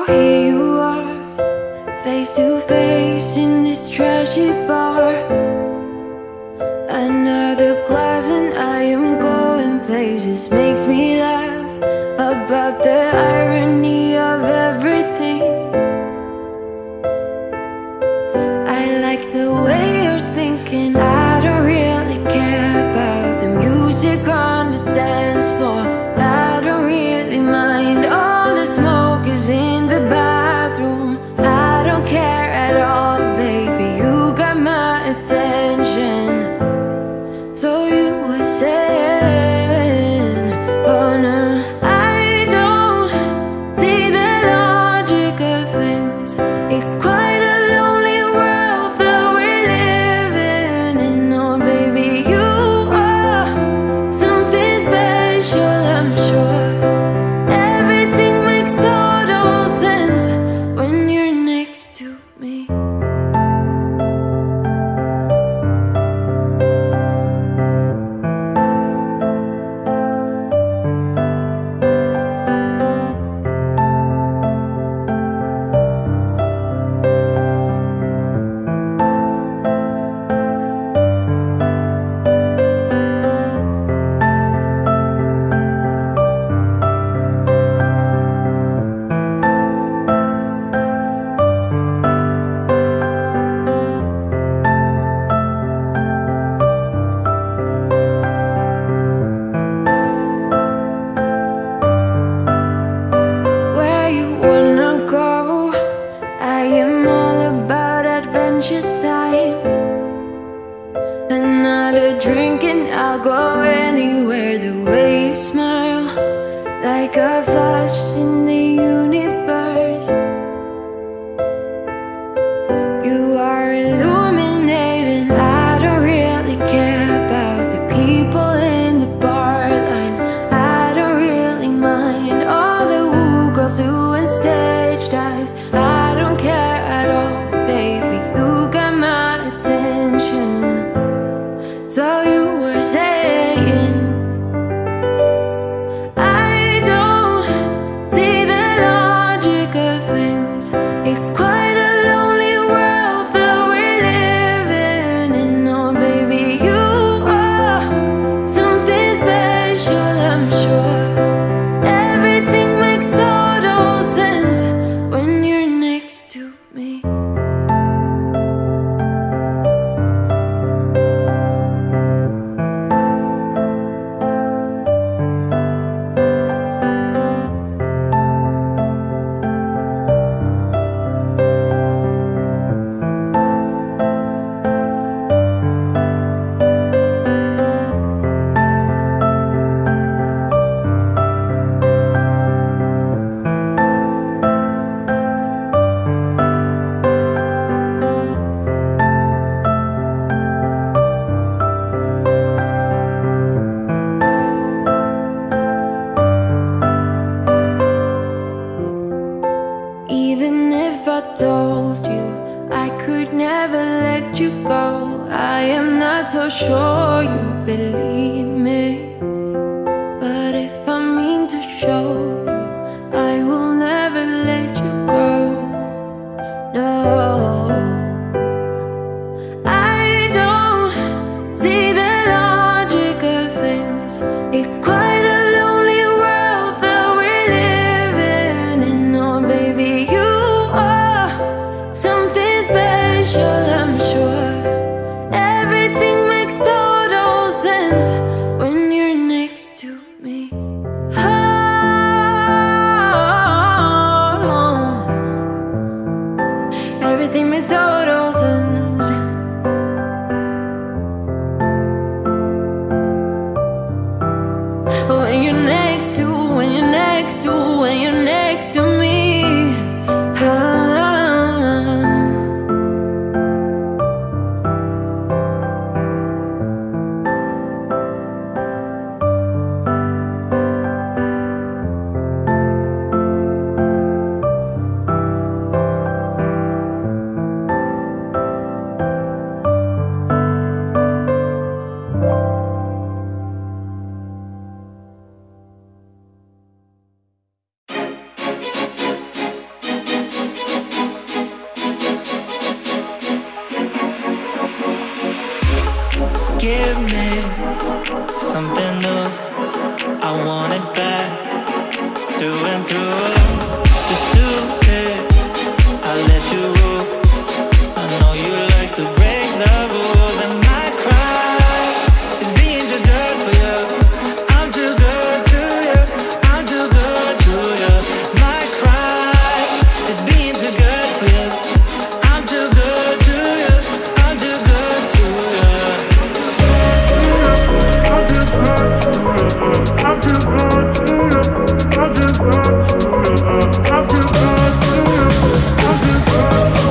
Oh, here you are, face to face in this trashy bar. Another glass and I am going places. Makes me laugh about the irony of everything. I like the way you're thinking. I don't really care about the music on the dance floor. I don't really mind all the smoke is in the bathroom. I don't care at all, baby, you got my attention. So you were saying, oh no, I don't see the logic of things. It's quite a lonely world that we're living in. Oh baby, you are something special, I'm sure. Everything makes total sense when you're next to me. Where you wanna go? I am all about adventure times. Another drink and I'll go anywhere. The way you smile, like a flash in the universe. You are illuminating. I don't really care about the people in the bar line. I don't really mind all the woo girls doing stage dives. I don't care at all, baby, you got my attention. So you were saying, I don't see the logic of things. It's quite a lonely world that we're living in. Oh baby, you are something special, I'm sure. Everything makes total sense when you're next to me. Even if I told you I could never let you go, I am not so sure you believe me. But if I mean to show you, I will never let you go. No, I don't see the logic of things. It's quite a lonely world that we're living in. Oh baby, you are something special, I'm sure. Everything makes total sense something new. I want it back, through and through. Just do it, I'll let you rule. I know you like to break the rules. And my cry is being too good for you. I'm too good to you, I'm too good to you. My cry is being too good for you. I'm too good to you, I'm too good to you. I'm too good to you, I'm too good to you. I'm too good to you, I'm too good to you.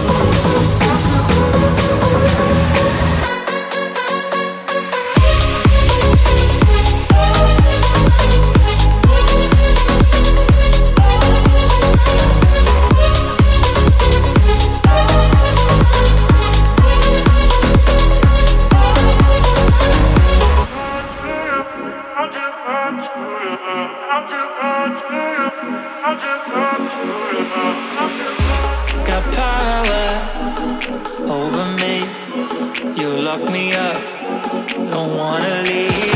Got power over me. You lock me up, don't wanna leave.